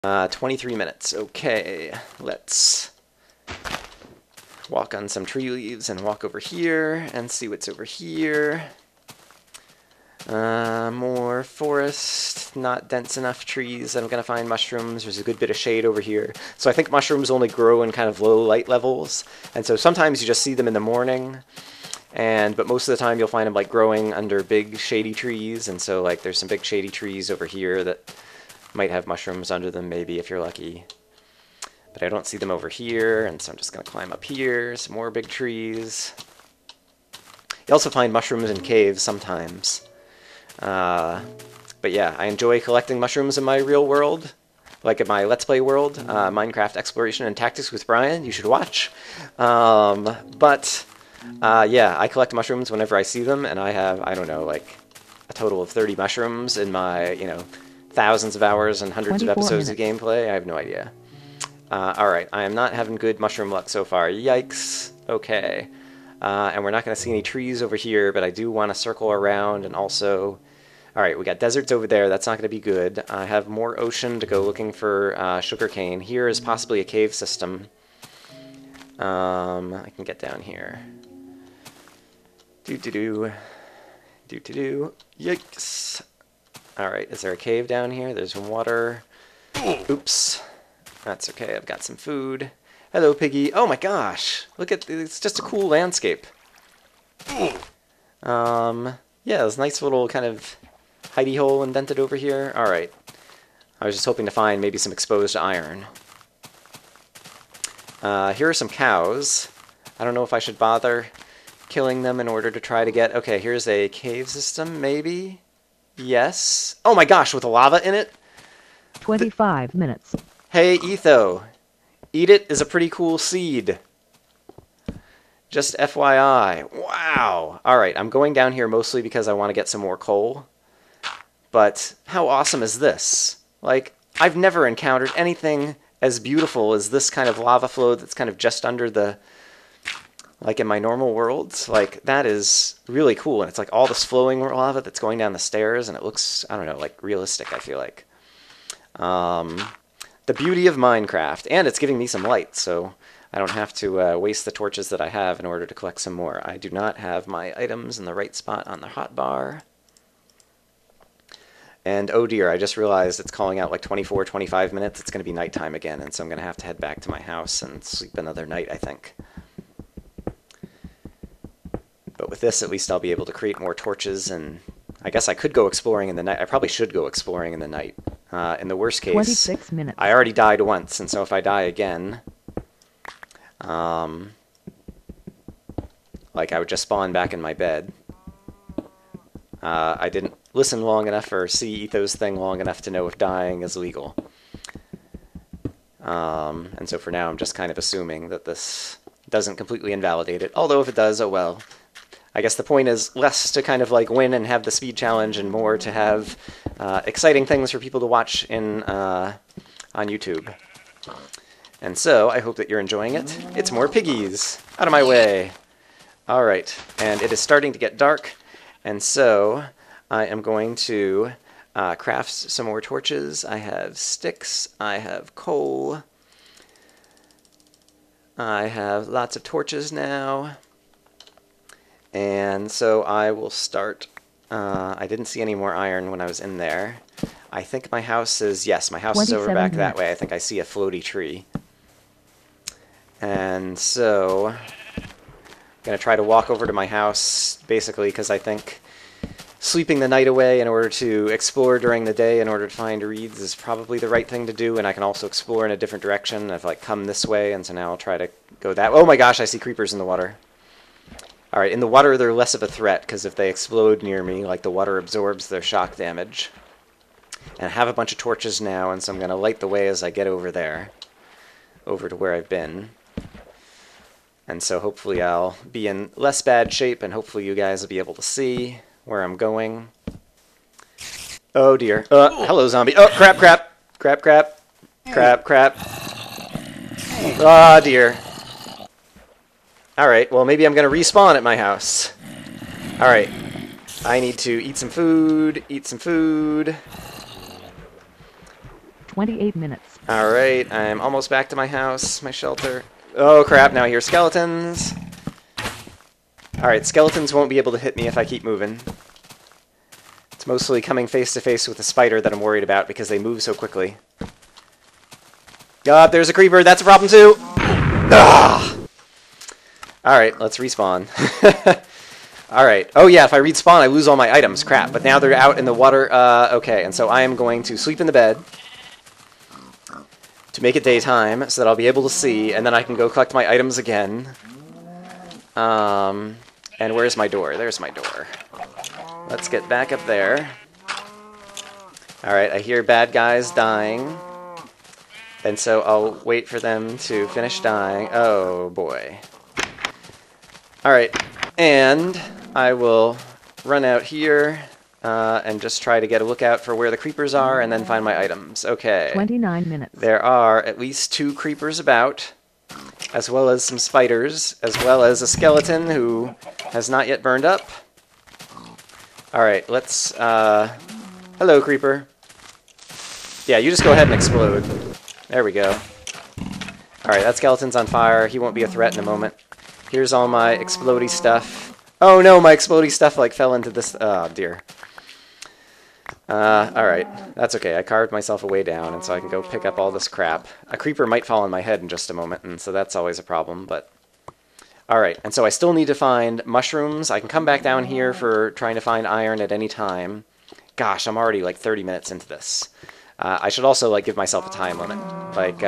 23 minutes. Okay, let's walk on some tree leaves and walk over here and see what's over here. More forest, not dense enough trees. I'm going to find mushrooms. There's a good bit of shade over here. So I think mushrooms only grow in kind of low light levels. And so sometimes you just see them in the morning. But most of the time you'll find them like growing under big shady trees. And so like there's some big shady trees over here that might have mushrooms under them maybe if you're lucky. But I don't see them over here, and so I'm just going to climb up here. Some more big trees. You also find mushrooms in caves sometimes. But yeah, I enjoy collecting mushrooms in my real world, like in my Let's Play world, Minecraft Exploration and Tactics with Brian. You should watch. Yeah, I collect mushrooms whenever I see them, and I have, I don't know, like a total of 30 mushrooms in my, thousands of hours and hundreds of episodes of gameplay. I have no idea. Alright, I am not having good mushroom luck so far. Yikes. Okay. And we're not going to see any trees over here, but I do want to circle around and also... Alright, we got deserts over there. That's not going to be good. I have more ocean to go looking for sugarcane. Here is possibly a cave system. I can get down here. Do-do-do. Do-do-do. Yikes. Alright, is there a cave down here? There's water. Oops. That's okay, I've got some food. Hello, piggy. Oh my gosh! Look at, it's just a cool landscape. Yeah, there's a nice little kind of hidey hole indented over here. Alright. I was just hoping to find maybe some exposed iron. Here are some cows. I don't know if I should bother killing them in order to try to get... Okay, here's a cave system, maybe? Yes. Oh my gosh, with lava in it? 25 minutes. Hey, Etho. Eat it is a pretty cool seed. Just FYI. Wow. Alright, I'm going down here mostly because I want to get some more coal. But how awesome is this? Like, I've never encountered anything as beautiful as this kind of lava flow that's kind of just under the... Like in my normal worlds, like that is really cool. And it's like all this flowing lava that's going down the stairs and it looks, I don't know, like realistic, I feel like. The beauty of Minecraft. And it's giving me some light, so I don't have to waste the torches that I have in order to collect some more. I do not have my items in the right spot on the hotbar. And oh dear, I just realized it's calling out like 24, 25 minutes. It's going to be nighttime again, and so I'm going to have to head back to my house and sleep another night, I think. But with this, at least I'll be able to create more torches, and I guess I could go exploring in the night. I probably should go exploring in the night. In the worst case, 26 minutes. I already died once, and so if I die again, like I would just spawn back in my bed. I didn't listen long enough or see Etho's thing long enough to know if dying is legal. And so for now, I'm just kind of assuming that this doesn't completely invalidate it. Although if it does, oh well. I guess the point is less to kind of like win and have the speed challenge and more to have exciting things for people to watch in on YouTube. And so I hope that you're enjoying it. It's more piggies! Out of my way! Alright, and it is starting to get dark, and so I am going to craft some more torches. I have sticks, I have coal, I have lots of torches now. And so I will start, I didn't see any more iron when I was in there. I think my house is, yes, my house is over back that way. I think I see a floaty tree. And so I'm going to try to walk over to my house, basically, because I think sleeping the night away in order to explore during the day in order to find reeds is probably the right thing to do, and I can also explore in a different direction. I've like come this way, and so now I'll try to go that way. Oh my gosh, I see creepers in the water. Alright, in the water they're less of a threat, because if they explode near me, like the water absorbs their shock damage. And I have a bunch of torches now, and so I'm going to light the way as I get over there. Over to where I've been. And so hopefully I'll be in less bad shape, and hopefully you guys will be able to see where I'm going. Oh dear. Hello zombie. Oh, crap, crap. Crap, crap. Crap, crap. Ah, dear. Alright, well maybe I'm going to respawn at my house. Alright. I need to eat some food, 28 minutes. Alright, I'm almost back to my house, my shelter. Oh crap, now I hear skeletons. Alright, skeletons won't be able to hit me if I keep moving. It's mostly coming face to face with a spider that I'm worried about because they move so quickly. There's a creeper, that's a problem too! Ah! Alright, let's respawn. Alright. Oh yeah, if I respawn, I lose all my items. Crap. But now they're out in the water. Okay, and so I am going to sleep in the bed to make it daytime so that I'll be able to see, and then I can go collect my items again. And where's my door? There's my door. Let's get back up there. Alright, I hear bad guys dying. And so I'll wait for them to finish dying. Oh boy. Alright, and I will run out here and just try to get a lookout for where the creepers are and then find my items. Okay. 29 minutes. There are at least 2 creepers about, as well as some spiders, as well as a skeleton who has not yet burned up. Alright, let's... hello, creeper. Yeah, you just go ahead and explode. There we go. Alright, that skeleton's on fire. He won't be a threat in a moment. Here's all my explodey stuff. Oh no, my explodey stuff like fell into this... Oh dear. Alright, that's okay. I carved myself a way down, and so I can go pick up all this crap. A creeper might fall on my head in just a moment, and so that's always a problem, but... Alright, and so I still need to find mushrooms. I can come back down here for trying to find iron at any time. Gosh, I'm already like 30 minutes into this. I should also like give myself a time limit. Like,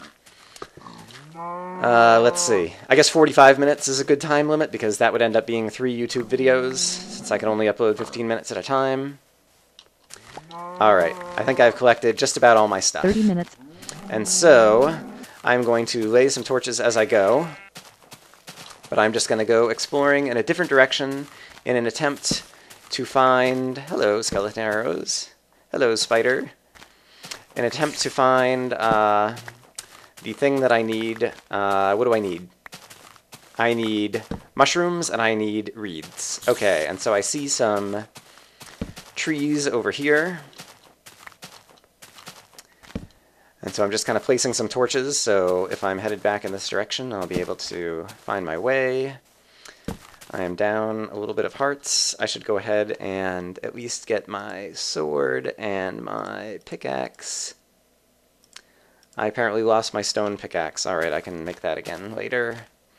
let's see. I guess 45 minutes is a good time limit because that would end up being 3 YouTube videos since I can only upload 15 minutes at a time. Alright, I think I've collected just about all my stuff. 30 minutes. And so, I'm going to lay some torches as I go. But I'm just going to go exploring in a different direction in an attempt to find... Hello, skeleton arrows. Hello, spider. An attempt to find the thing that I need. What do I need? I need mushrooms and I need reeds. Okay, and so I see some trees over here. And so I'm just kind of placing some torches, so if I'm headed back in this direction, I'll be able to find my way. I am down a little bit of hearts. I should go ahead and at least get my sword and my pickaxe. I apparently lost my stone pickaxe. Alright, I can make that again later.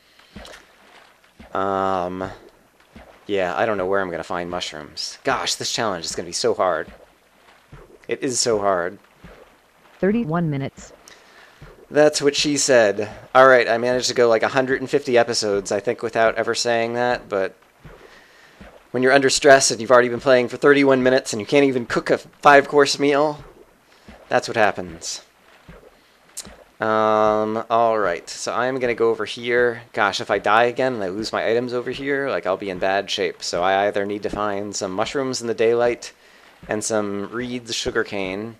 Yeah, I don't know where I'm going to find mushrooms. Gosh, this challenge is going to be so hard. It is so hard. 31 minutes. That's what she said. Alright, I managed to go like 150 episodes, I think, without ever saying that, but when you're under stress and you've already been playing for 31 minutes and you can't even cook a 5-course meal, that's what happens. Alright, so I'm gonna go over here. Gosh, if I die again and I lose my items over here, like, I'll be in bad shape. So I either need to find some mushrooms in the daylight and some reeds sugarcane.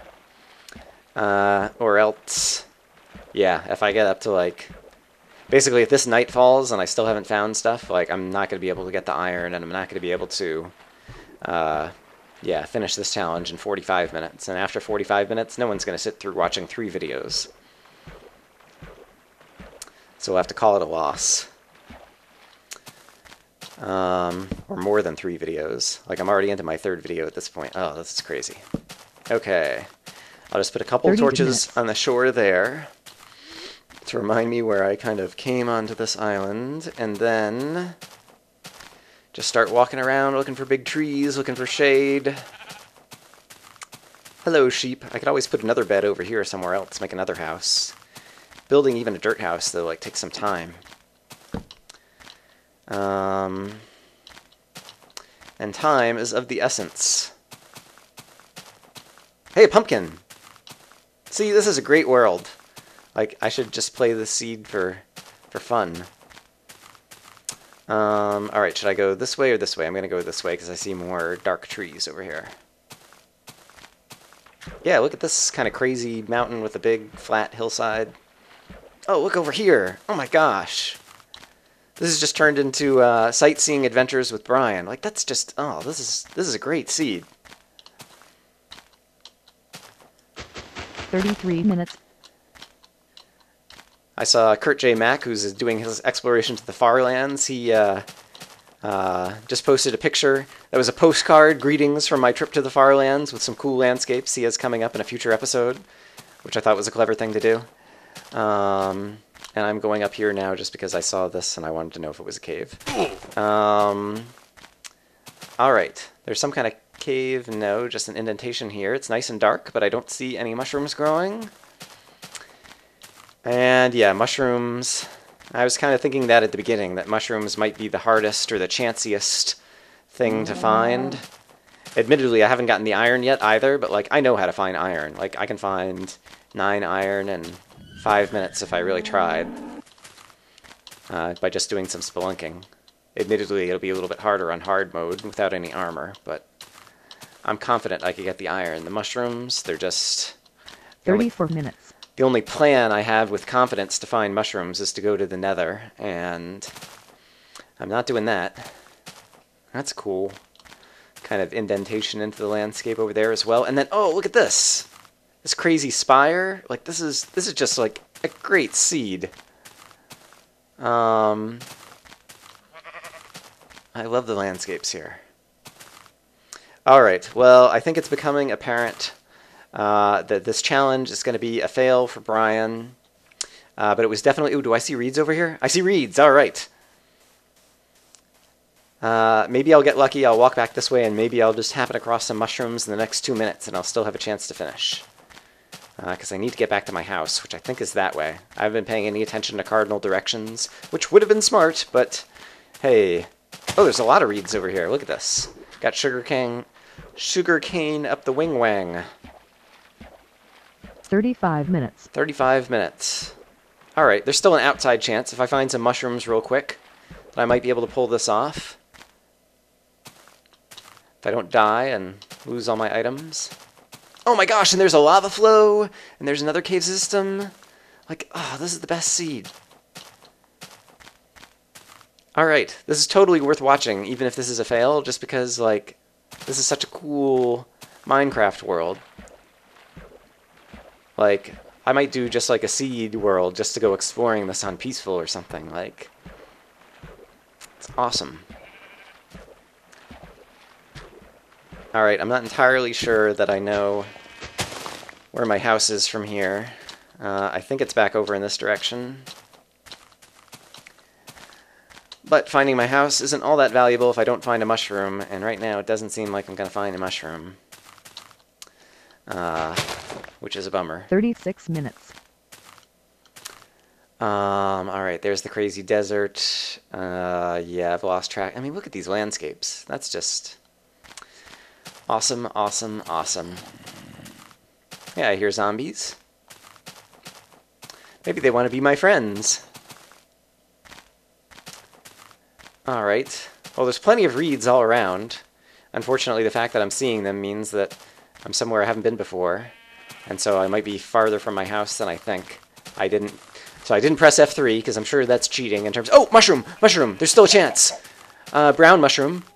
Or else, yeah, if I get up to, like, basically if this night falls and I still haven't found stuff, like, I'm not going to be able to get the iron, and I'm not going to be able to, yeah, finish this challenge in 45 minutes. And after 45 minutes, no one's going to sit through watching 3 videos. So we'll have to call it a loss. Or more than 3 videos. Like, I'm already into my 3rd video at this point. Oh, this is crazy. Okay. I'll just put a couple torches on the shore there to remind me where I kind of came onto this island, and then just start walking around looking for big trees, looking for shade. Hello, sheep. I could always put another bed over here somewhere else, make another house. Building even a dirt house, though, like, takes some time. And time is of the essence. Hey, a pumpkin! See, this is a great world. Like, I should just play the seed for fun. Alright, should I go this way or this way? I'm gonna go this way because I see more dark trees over here. Yeah, look at this kind of crazy mountain with a big flat hillside. Oh, look over here! Oh my gosh! This has just turned into sightseeing adventures with Brian. Like, that's just, oh, this is a great seed. 33 minutes. I saw Kurt J. Mack, who's doing his exploration to the far lands. He just posted a picture that was a postcard, greetings from my trip to the far lands, with some cool landscapes he has coming up in a future episode, which I thought was a clever thing to do. And I'm going up here now just because I saw this and I wanted to know if it was a cave. Alright, there's some kind of cave. No, just an indentation here. It's nice and dark, but I don't see any mushrooms growing. And yeah, mushrooms. I was kind of thinking that at the beginning, that mushrooms might be the hardest or the chanciest thing to find. Admittedly, I haven't gotten the iron yet either, but like I know how to find iron. Like I can find 9 iron in 5 minutes if I really tried, by just doing some spelunking. Admittedly, it'll be a little bit harder on hard mode without any armor, but I'm confident I could get the iron. The mushrooms, they're just... 34 minutes. The only plan I have with confidence to find mushrooms is to go to the Nether, and I'm not doing that. That's cool. Kind of indentation into the landscape over there as well. And then, oh, look at this! This crazy spire. Like, this is just, like, a great seed. I love the landscapes here. Alright, well, I think it's becoming apparent that this challenge is going to be a fail for Brian. But it was definitely... Ooh, do I see reeds over here? I see reeds, alright. Maybe I'll get lucky, I'll walk back this way, and maybe I'll just happen across some mushrooms in the next 2 minutes, and I'll still have a chance to finish. Because I need to get back to my house, which I think is that way. I haven't been paying any attention to cardinal directions, which would have been smart, but hey. Oh, there's a lot of reeds over here. Look at this. Got sugarcane up the wing-wang. 35 minutes. 35 minutes. Alright, there's still an outside chance if I find some mushrooms real quick that I might be able to pull this off. If I don't die and lose all my items. Oh my gosh, and there's a lava flow, and there's another cave system. Like, oh, this is the best seed. Alright, this is totally worth watching, even if this is a fail, just because, like, this is such a cool Minecraft world. Like, I might do just like a seed world just to go exploring this on Peaceful or something. Like, it's awesome. Alright, I'm not entirely sure that I know where my house is from here. I think it's back over in this direction. But finding my house isn't all that valuable if I don't find a mushroom, and right now it doesn't seem like I'm going to find a mushroom. Which is a bummer. 36 minutes. Alright, there's the crazy desert. Yeah, I've lost track. I mean, look at these landscapes. That's just awesome, awesome, awesome. Yeah, I hear zombies. Maybe they want to be my friends. Alright. Well, there's plenty of reeds all around. Unfortunately, the fact that I'm seeing them means that I'm somewhere I haven't been before. And so I might be farther from my house than I think. So I didn't press F3, because I'm sure that's cheating in terms... Oh, mushroom! Mushroom! There's still a chance! Brown mushroom.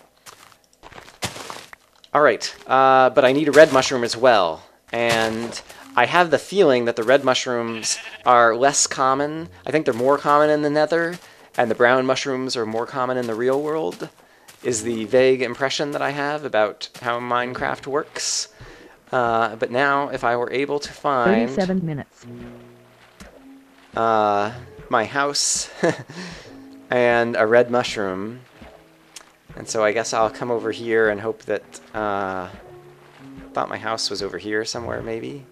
Alright, but I need a red mushroom as well. And I have the feeling that the red mushrooms are less common. I think they're more common in the Nether, and the brown mushrooms are more common in the real world, is the vague impression that I have about how Minecraft works. But now, if I were able to find... 37 minutes. My house and a red mushroom. And so I guess I'll come over here and hope that... thought my house was over here somewhere, maybe?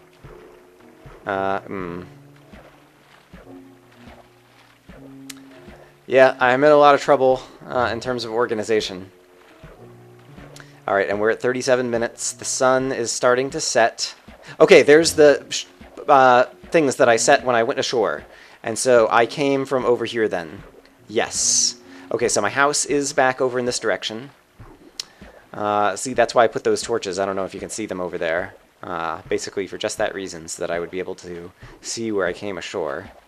Yeah, I'm in a lot of trouble in terms of organization. Alright, and we're at 37 minutes. The sun is starting to set. Okay, there's the things that I set when I went ashore. And so I came from over here then. Yes. Okay, so my house is back over in this direction. See, that's why I put those torches. I don't know if you can see them over there. Basically for just that reason, so that I would be able to see where I came ashore.